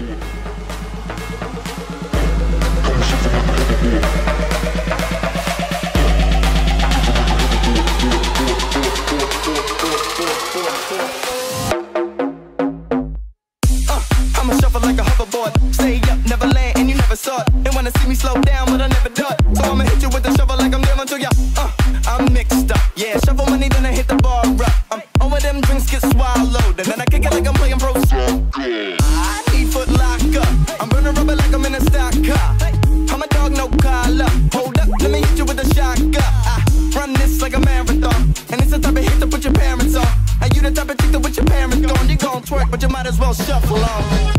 I'ma shuffle like a hoverboard. Stay up, never land, and you never saw it. They wanna see me slow down, but I never do it. So I'ma hit you with the shovel like I'm giving to ya. I'm mixed up, yeah. Shovel money, then I hit the bar up. Over them drinks get swallowed, and then I kick it like I'm playing pro. I need foot lock up. I'm burning rubber like I'm in a stock car. I'm a dog, no collar. Hold up, let me hit you with a shotgun. I run this like a marathon, and it's the type of hit to put your parents on. And you the type of chick that with your parents gone. You gon' twerk, but you might as well shuffle on.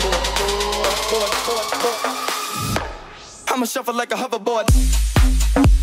I'ma shuffle like a hoverboard.